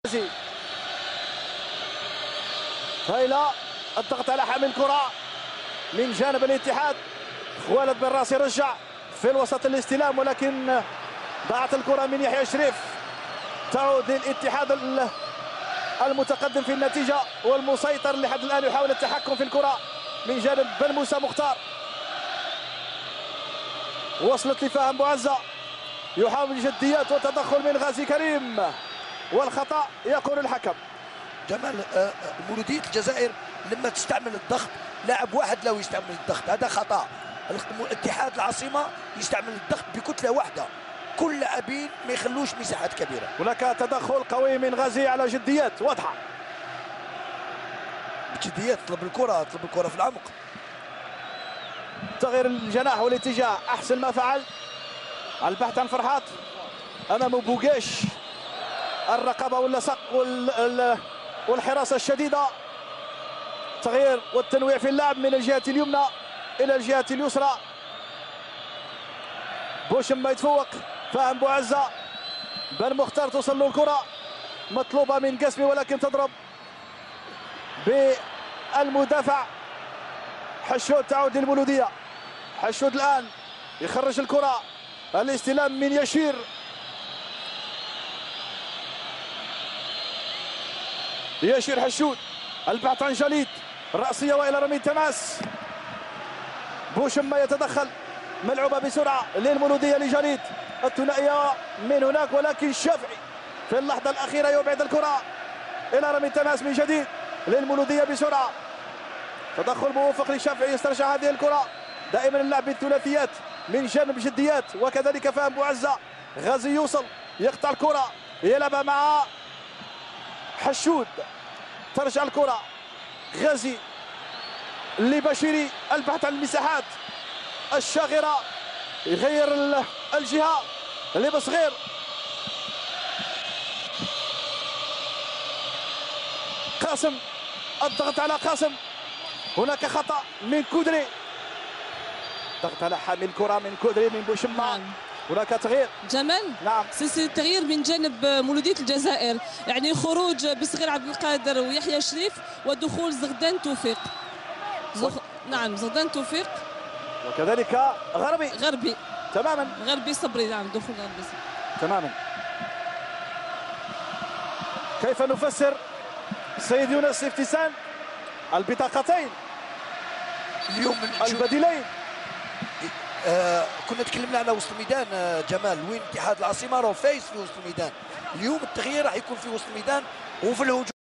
هايلة الضغط على حامل الكرة من جانب الاتحاد. خوالد بن راسي رجع في الوسط الاستلام، ولكن ضاعت الكرة من يحيى شريف. تعود للاتحاد المتقدم في النتيجة والمسيطر لحد الآن، يحاول التحكم في الكرة من جانب بن موسى مختار. وصلت لفهم بوعزة، يحاول جديات وتدخل من غازي كريم، والخطأ يقول الحكم. جمال مولودية الجزائر لما تستعمل الضغط، لاعب واحد لا يستعمل الضغط، هذا خطأ. اتحاد العاصمة يستعمل الضغط بكتلة واحدة، كل لاعبين ما يخلوش مساحات كبيرة. هناك تدخل قوي من غازي على جديات واضحة. بجديات طلب الكرة في العمق. تغيير الجناح والاتجاه أحسن ما فعل. البحث عن فرحات أمام بوغيش، الرقابة واللصق والحراسة الشديدة. تغيير والتنويع في اللعب من الجهة اليمنى إلى الجهة اليسرى. بوشم ما يتفوق، فاهم بوعزة، بن مختار توصل له الكرة مطلوبة من قسمي، ولكن تضرب بالمدافع. حشود تعود للمولودية. حشود الآن يخرج الكرة، الاستلام من يشير. يشير حشود، البحث عن جليد، رأسية وإلى رمي التماس. بوشم يتدخل، ملعوبة بسرعة للمولودية لجليد، الثنائية من هناك، ولكن الشافعي في اللحظة الأخيرة يبعد الكرة إلى رمي التماس من جديد للمولودية بسرعة. تدخل موفق للشافعي يسترجع هذه الكرة. دائما اللعب بالثلاثيات من جانب جديات وكذلك فهم بوعزة. غازي يوصل يقطع الكرة، يلعبها مع حشود، ترجع الكرة غازي لبشيري، البحث عن المساحات الشاغرة، يغير الجهة لبصغير. قاسم، الضغط على قاسم، هناك خطأ من كودري، ضغط على حامل الكرة من كودري من بوشمة. هناك تغيير جمال. نعم، سي تغيير من جانب مولودية الجزائر، يعني خروج بصغير عبد القادر ويحيى شريف ودخول زغدان توفيق. نعم، زغدان توفيق وكذلك غربي تماما، غربي صبري. نعم، دخول غربي صبري تماما. كيف نفسر سيد يونس افتسام البطاقتين اليوم البديلين؟ كنا تكلمنا على وسط الميدان جمال، وين اتحاد العاصمه راه فايز في وسط الميدان. اليوم التغيير راح يكون في وسط الميدان وفي الهجوم.